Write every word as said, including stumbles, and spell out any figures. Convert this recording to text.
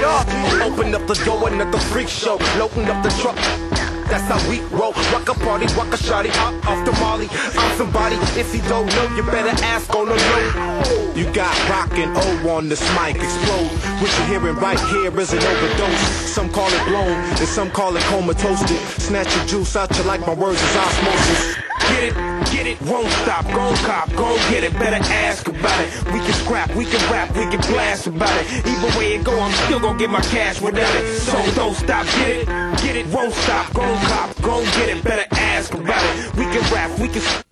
it up. Open up the door and let the freak show. Loading up the truck. That's how we roll. Rock a party, rock a shawty, up off the molly. I'm somebody, if you don't know, you better ask on the low. You got rock and O on this mic, explode. What you're hearing right here is an overdose. Some call it blown, and some call it comatose. Snatch your juice out you like my words is osmosis. Get it, get it, won't stop, gon' cop, gon' get it, better ask about it. We can scrap, we can rap, we can blast about it. Either way it go, I'm still gon' get my cash without it. So don't stop, get it, get it, won't stop, gon' cop, gon' get it, better ask about it. We can rap, we can